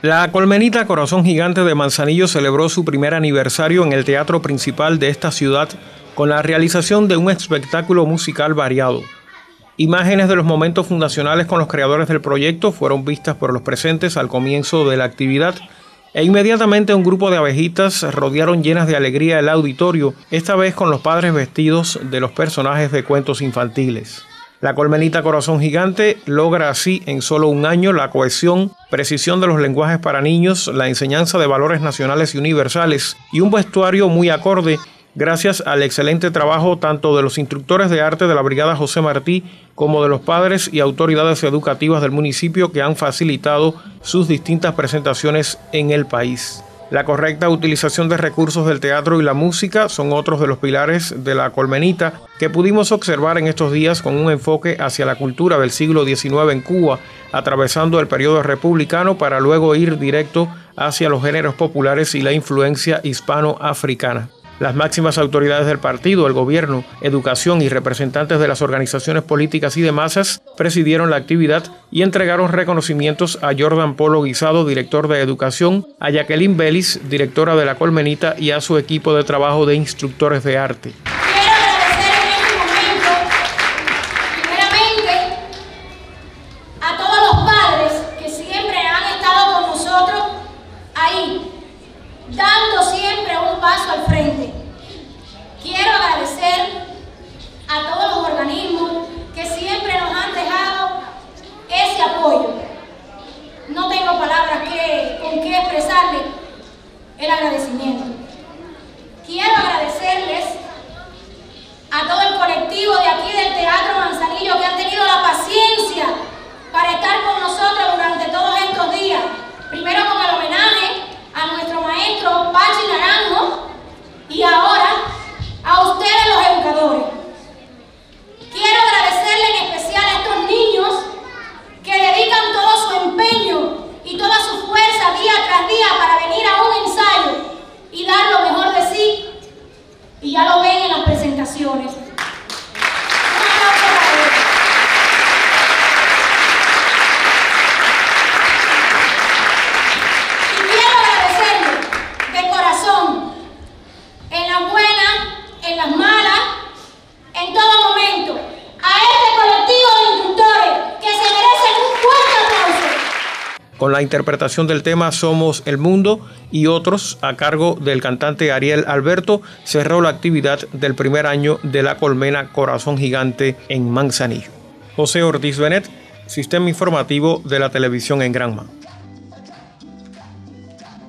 La Colmenita Corazón Gigante de Manzanillo celebró su primer aniversario en el teatro principal de esta ciudad con la realización de un espectáculo musical variado. Imágenes de los momentos fundacionales con los creadores del proyecto fueron vistas por los presentes al comienzo de la actividad e inmediatamente un grupo de abejitas rodearon llenas de alegría el auditorio, esta vez con los padres vestidos de los personajes de cuentos infantiles. La Colmenita Corazón Gigante logra así en solo un año la cohesión, precisión de los lenguajes para niños, la enseñanza de valores nacionales y universales y un vestuario muy acorde gracias al excelente trabajo tanto de los instructores de arte de la Brigada José Martí como de los padres y autoridades educativas del municipio que han facilitado sus distintas presentaciones en el país. La correcta utilización de recursos del teatro y la música son otros de los pilares de la Colmenita que pudimos observar en estos días con un enfoque hacia la cultura del siglo XIX en Cuba, atravesando el periodo republicano para luego ir directo hacia los géneros populares y la influencia hispano-africana. Las máximas autoridades del partido, el gobierno, educación y representantes de las organizaciones políticas y de masas presidieron la actividad y entregaron reconocimientos a Jordan Polo Guisado, director de educación, a Jacqueline Vélez, directora de la Colmenita, y a su equipo de trabajo de instructores de arte. Quiero agradecer en este momento, primeramente, a todos los padres que siempre han estado con nosotros ahí, dando siempre un paso al frente. Quiero agradecer a todos los organismos que siempre nos han dejado ese apoyo. No tengo palabras con que expresarles el agradecimiento. Quiero agradecerles a todo el colectivo de aquí del Teatro Manzanillo que han tenido la paciencia para estar con nosotros durante todos estos días. Primero con el homenaje a nuestro maestro Pachi Naranjo y ahora a ustedes los educadores. Quiero agradecerle en especial a estos niños que dedican todo su empeño y toda su fuerza día tras día para venir a un ensayo y dar lo mejor de sí, y ya lo ven en las presentaciones. En las buenas, en las malas, en todo momento, a este colectivo de instructores que se merecen un fuerte aplauso. Con la interpretación del tema Somos el Mundo y otros a cargo del cantante Ariel Alberto, cerró la actividad del primer año de la Colmena Corazón Gigante en Manzanillo. José Ortiz Benet, Sistema Informativo de la Televisión en Granma.